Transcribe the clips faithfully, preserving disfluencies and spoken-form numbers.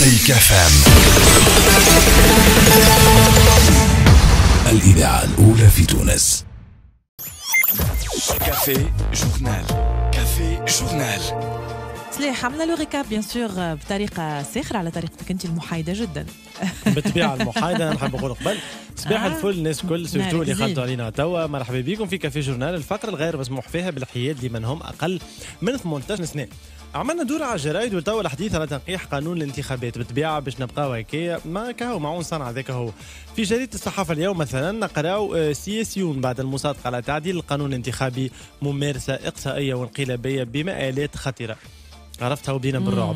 مزيك اف ام، الإذاعة الأولى في تونس. كافي جورنال، كافي جورنال. صليح، عملنا لو ريكاب بيان سور بطريقه ساخره على طريقتك انت المحايده جدا. بالطبيعه المحايده انا نحب نقول قبل صباح الفل الناس الكل سيرتو اللي خلطوا علينا توا. مرحبا بكم في كافي جورنال، الفقره الغير مسموح فيها بالحياد لمن هم اقل من ثمانية عشر سنه. عملنا دور على الجرايد وتوا الحديث على تنقيح قانون الانتخابات. بالطبيعه باش نبقاو هكايا ما كهو معون صنع ذاك هو. في جريده الصحافه اليوم مثلا نقراو سياسيون بعد المصادقه على تعديل القانون الانتخابي ممارسه اقصائيه وانقلابيه بمآلات خطيره. عرفتها وبدينا بالرعب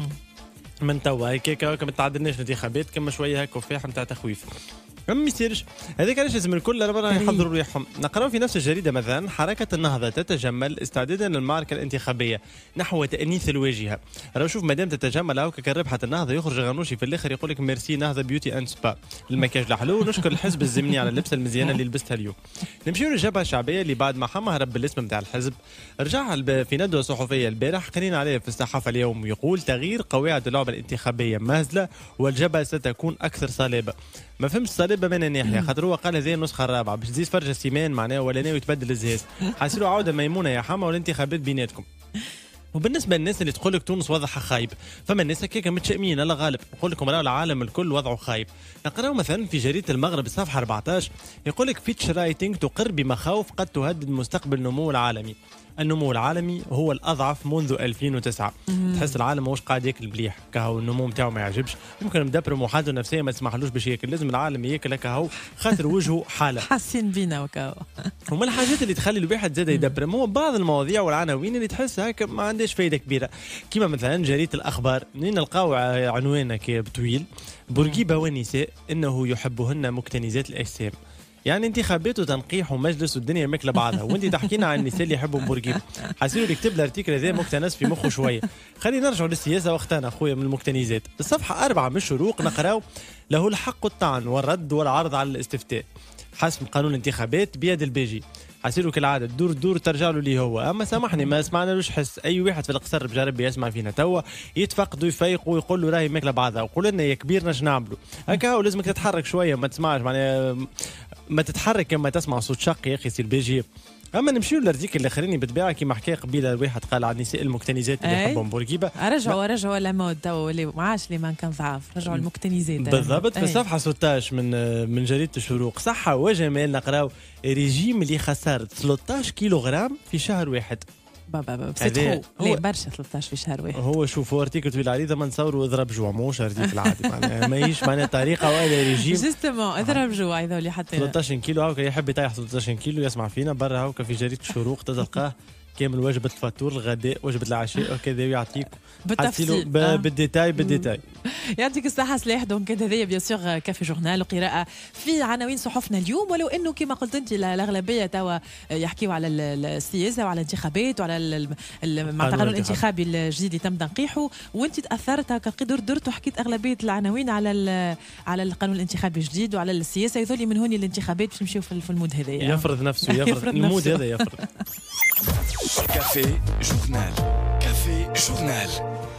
من توا هيك ما تعدلناش الانتخابات كما شويه هكا وفاح نتاع تخويف. ما يصيرش هذاك، علاش لازم الكل راه يحضروا ريحهم. نقراو في نفس الجريده مثلا حركه النهضه تتجمل استعدادا للمعركه الانتخابيه نحو تانيث الواجهه. راه شوف مادام تتجمل هاكا كان ربحت النهضه يخرج غنوشي في الاخر يقول لك ميرسي نهضه بيوتي اند سبا المكياج الحلو، ونشكر الحزب الزمني على اللبسه المزيانه اللي لبستها اليوم. نمشيو للجبهه الشعبيه اللي بعد ما حمى هرب بالاسم نتاع الحزب رجع في ندوه صحفيه البارح قرينا عليه في الصحافه اليوم يقول تغيير قواعد اللعبه الانتخابيه مازله والجبهه ستكون اكثر صلابه. ما فهمش صلابه من الناحيه خاطر هو قال هذه النسخه الرابعه باش تزيد فرجه سيمان معناها ولا ناوي تبدل الزهاز. حاسيلو عوده ميمونه يا حما والانتخابات بيناتكم. وبالنسبه للناس اللي تقول لك تونس وضعها خايب، فما الناس هكاك متشائمين الله غالب، نقول لكم راه العالم الكل وضعه خايب. نقراو مثلا في جريده المغرب الصفحه أربعة عشر يقول لك فيتش رايتنج تقر بمخاوف قد تهدد مستقبل النمو العالمي. النمو العالمي هو الاضعف منذ ألفين وتسعة. تحس العالم ماهوش قاعد ياكل مليح، كهو النمو نتاعو ما يعجبش، يمكن مدبر وحالته النفسيه ما تسمحلوش باش ياكل، لازم العالم ياكل هكا هو خاطر وجهه حاله. حاسين بينا وكاو. ومن الحاجات اللي تخلي الواحد زاد يدبر هو بعض المواضيع والعناوين اللي تحس هكا ما عندهاش فايده كبيره، كيما مثلا جريده الاخبار منين نلقاو عنوان هكا طويل بورقيبه والنساء انه يحبهن مكتنزات الاجسام. يعني انتخابات وتنقيح ومجلس والدنيا ماكله بعضها، وانت تحكينا عن النساء اللي يحبوا بورقيبه. حاسين اللي كتب الارتيكل هذا مكتنس في مخه شويه. خلينا نرجعوا للسياسه واختنا اخويا من المكتنزات. الصفحه أربعة من الشروق نقراو له الحق الطعن والرد والعرض على الاستفتاء حسب قانون الانتخابات بيد البيجي. حاسيلو كالعاده دور دور ترجع له اللي هو. اما سامحني ما سمعنالوش حس. اي واحد في القصر بجرب يسمع فينا توا يتفقد ويفيق ويقول له راهي ماكله بعضها وقول لنا يا كبيرنا اش نعملوا هكا. هو لازمك تتحرك شويه ما تسمعش معناها ما تتحرك كما تسمع صوت شق يا اخي سي البيجي. اما نمشيو للارتيكل الاخراني بالطبيعه كيما حكى قبيله الواحد قال على النساء المكتنزات اللي يحبهم بورقيبه. رجعوا رجعوا لمود تو اللي ما عادش اللي ما كان ضعاف، رجعوا المكتنزات بالضبط. في الصفحه ستة عشر من من جريده الشروق صحه وجمال نقراو ريجيم اللي خسر ثلاثة عشر كيلوغرام في شهر واحد. بابا بابا سي ترو ليه برشا ثلاثة عشر في شهر واحد. هو شوفوا ارتيكل طويل عليه ما نصوروا اضرب جوع موش ارتيكل عادي معناها ماهيش معناها طريقه ولا ريجيم جوستومون اضرب جوع هذول اللي حطينا ثلاثة عشر كيلو. هاكا يحب يطيح ثلاثة عشر كيلو يسمع فينا برا هاكا في جريده الشروق تلقاه كامل وجبه الفطور الغداء وجبه العشاء وكذا يعطيك بالتفصيل ب... آه. بالديتاي بالديتاي. يعطيك الصحة سلاح. دونك هذايا بيان سور كافي جورنال وقراءة في عناوين صحفنا اليوم، ولو انه كما قلت انت الاغلبيه توا يحكيوا على السياسه وعلى الانتخابات وعلى مع القانون الانتخابي الجديد اللي تم تنقيحه، وانت تاثرت هكا قدر درت وحكيت اغلبيه العناوين على على القانون الانتخابي الجديد وعلى السياسه يذولي من هوني الانتخابات باش نمشيو في المود هذايا. يفرض نفسه يفرض المود هذا يفرض. كافي جورنال، كافي جورنال.